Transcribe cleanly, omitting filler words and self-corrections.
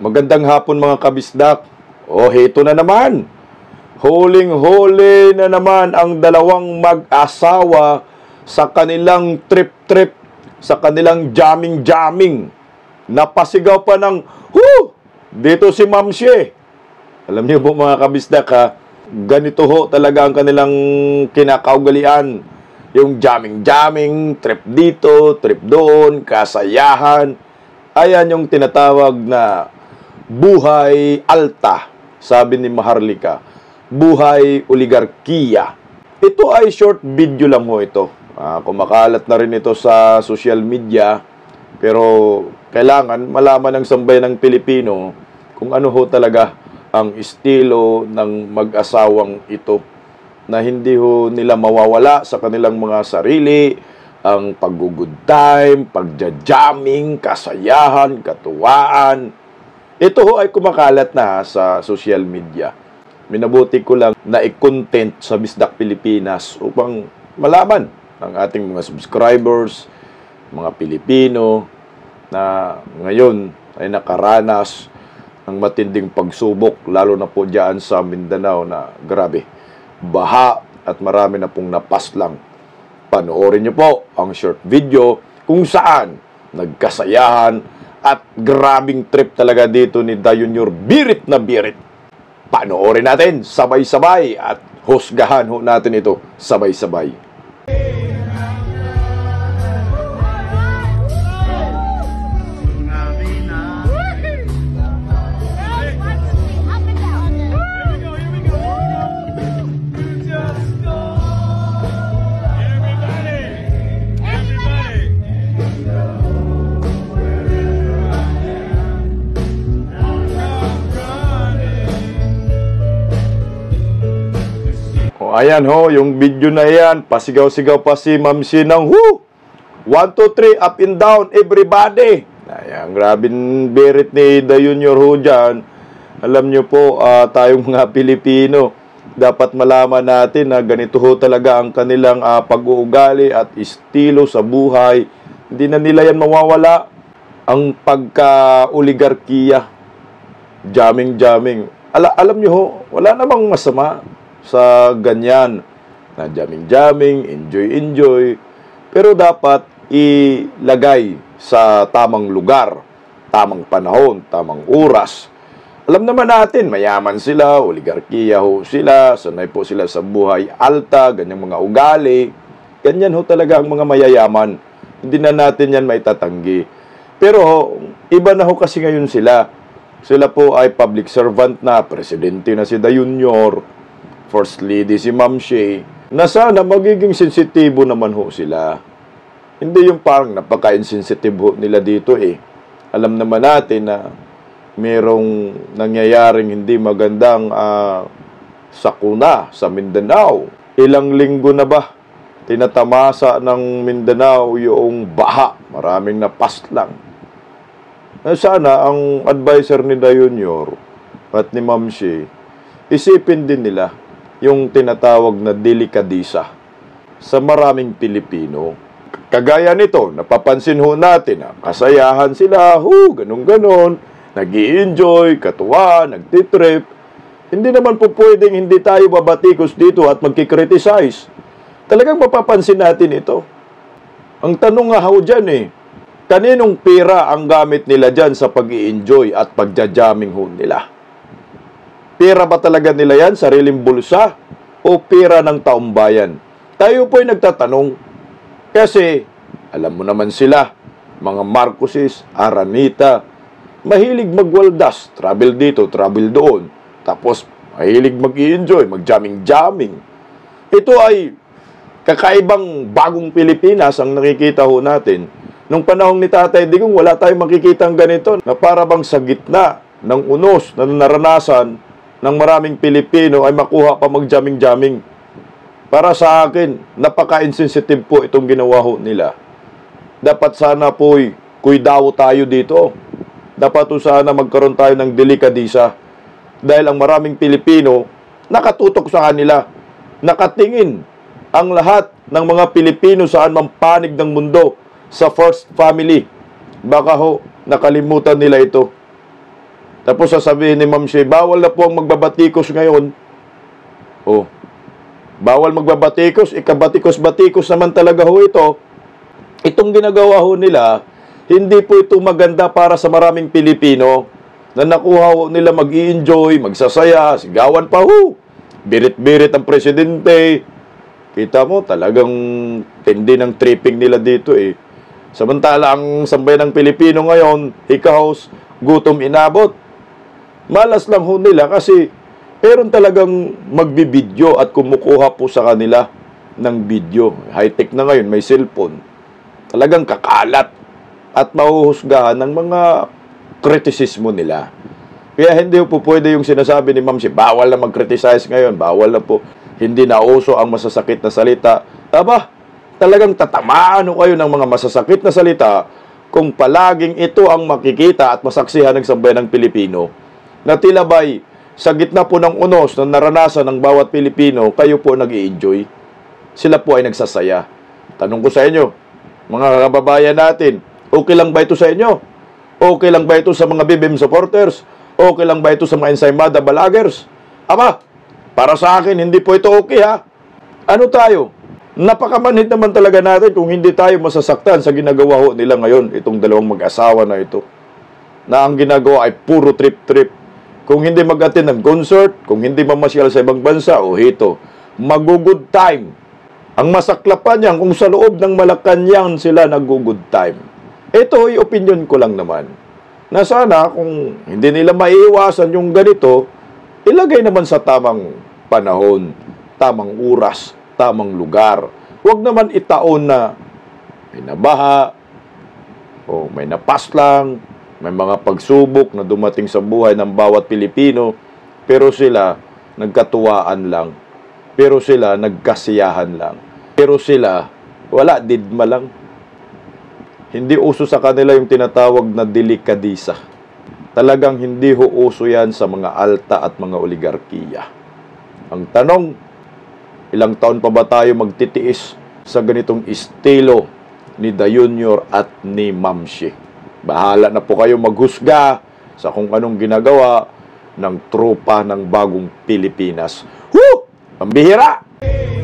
Magandang hapon mga kabisdak. Heto na naman. Huling-huli na naman ang dalawang mag-asawa sa kanilang trip-trip, sa kanilang jamming-jamming. Napasigaw pa ng, dito si Ma'am Shea. Alam niyo po mga kabisdak ha, ganito ho talaga ang kanilang kinakaugalian. Yung jamming-jamming, trip dito, trip doon, kasayahan. Ayan yung tinatawag na buhay alta, sabi ni Maharlika. Buhay oligarkiya. Ito ay short video lang ho ito. Kumakalat na rin ito sa social media. Pero kailangan malaman ng sambayan ng Pilipino kung ano ho talaga ang estilo ng mag-asawang ito na hindi ho nila mawawala sa kanilang mga sarili, ang pag-good time, pagja-jamming, kasayahan, katuwaan. Ito ho ay kumakalat na sa social media. Minabuti ko lang na i-content sa Bisdak Pilipinas upang malaman ng ating mga subscribers, mga Pilipino, na ngayon ay nakaranas ng matinding pagsubok, lalo na po dyan sa Mindanao na grabe, baha at marami na pong napaslang. Panoorin niyo po ang short video kung saan nagkasayahan at grabing trip talaga dito ni Dayunyor. Birit na birit. Panoorin natin sabay-sabay at husgahan ho natin ito sabay-sabay. Ayan ho, yung video na yan, pasigaw-sigaw pa si Ma'am Shea ng 1, 2, 3, up and down, everybody. Ayan, grabing birit ni Dayunyor ho dyan. Alam nyo po, tayong mga Pilipino, dapat malaman natin na ganito ho talaga ang kanilang pag-uugali at estilo sa buhay. Hindi na nila yan mawawala. Ang pagka-oligarkiya, jamming-jamming. Alam nyo ho, wala namang masama sa ganyan na jamming-jamming, enjoy-enjoy, pero dapat ilagay sa tamang lugar, tamang panahon, tamang oras. Alam naman natin, mayaman sila, oligarkiya ho sila, sanay po sila sa buhay alta, ganyang mga ugali. Ganyan ho talaga ang mga mayayaman. Hindi na natin yan maitatanggi. Pero iba na ho kasi ngayon sila. Sila po ay public servant na, presidente na si Dayunyor, First Lady si Ma'am Shea, na sana magiging sensitibo naman ho sila. Hindi yung parang napaka-insensitive ho nila dito eh. Alam naman natin na merong nangyayaring hindi magandang sakuna sa Mindanao. Ilang linggo na ba tinatamasa ng Mindanao yung baha, maraming napaslang. Sana ang advisor ni Dayunyor at ni Ma'am Shea, isipin din nila yung tinatawag na delikadisa sa maraming Pilipino. Kagaya nito, napapansin ho natin na kasayahan sila, ganun-ganon, nag-i-enjoy, katuwa, nagtitrip. Hindi naman po pwedeng hindi tayo babatikos dito at magkikriticize. Talagang mapapansin natin ito. Ang tanong nga ho dyan kaninong pera ang gamit nila dyan sa pag-i-enjoy at pagja-jamming ho nila? Pera ba talaga nila yan, sariling bulsa, o pera ng taong bayan? Tayo po ay nagtatanong. Kasi, alam mo naman sila, mga Marcoses, Aranita, mahilig magwaldas, travel dito, travel doon. Tapos, mahilig mag-i-enjoy, mag-jamming-jamming. Ito ay kakaibang bagong Pilipinas ang nakikita ho natin. Nung panahon ni Tatay Digong, wala tayong makikitang ganito na para bang sa gitna ng unos na naranasan ng maraming Pilipino ay makuha pa mag-jamming-jamming. Para sa akin, napaka-insensitive po itong ginawa ho nila. Dapat sana po'y kuidaw tayo dito. Dapat po sana magkaroon tayo ng delikadisa. Dahil ang maraming Pilipino nakatutok sa kanila. Nakatingin ang lahat ng mga Pilipino saan mang panig ng mundo sa first family. Baka ho, nakalimutan nila ito. Tapos sasabihin ni Ma'am Shea, bawal na po ang magbabatikos ngayon. Oh, bawal magbabatikos, ikabatikos-batikos naman talaga ho ito. Itong ginagawa ho nila, hindi po ito maganda para sa maraming Pilipino na nakuha ho nila mag-i-enjoy, magsasaya, sigawan pa ho. Birit-birit ang presidente. Kita mo, talagang tindi ng tripping nila dito eh. Samantala, ang sambayan ng Pilipino ngayon, hikaos, gutom inabot. Malas lang ho nila kasi meron talagang magbibidyo at kumukuha po sa kanila ng video. High-tech na ngayon, may cellphone. Talagang kakalat at mahuhusgahan ng mga kritisismo nila. Kaya hindi po pwede yung sinasabi ni Ma'am Shea, bawal na mag-criticize ngayon, bawal na po, hindi na uso ang masasakit na salita. Aba, talagang tatamaan kayo ng mga masasakit na salita kung palaging ito ang makikita at masaksihan ng sambayan ng Pilipino na tila ba'y sa gitna po ng unos na naranasan ng bawat Pilipino, kayo po nag-i-enjoy. Sila po ay nagsasaya. Tanong ko sa inyo, mga kababayan natin, okay lang ba ito sa inyo? Okay lang ba ito sa mga BBM supporters? Okay lang ba ito sa mga ensaymada balagers? Aba, para sa akin, hindi po ito okay ha. Ano tayo? Napakamanhid naman talaga natin kung hindi tayo masasaktan sa ginagawa ho nila ngayon, itong dalawang mag-asawa na ito. Na ang ginagawa ay puro trip-trip. Kung hindi mag-attend ng concert, kung hindi mamasyal sa ibang bansa, o hito, mag-good time. Ang masaklapan niyan, kung sa loob ng Malacanang sila nag-good time. Ito ay opinion ko lang naman. Na sana kung hindi nila maiiwasan yung ganito, ilagay naman sa tamang panahon, tamang oras, tamang lugar. Huwag naman itaon na may nabaha, o may napaslang, may mga pagsubok na dumating sa buhay ng bawat Pilipino, pero sila nagkatuwaan lang, pero sila nagkasiyahan lang, pero sila wala, didma lang. Hindi uso sa kanila yung tinatawag na delikadisa. Talagang hindi ho uso yan sa mga alta at mga oligarkiya. Ang tanong, ilang taon pa ba tayo magtitiis sa ganitong estilo ni Da Junior at ni Ma'am Shea? Bahala na po kayo maghusga sa kung anong ginagawa ng tropa ng bagong Pilipinas. Ang bihira!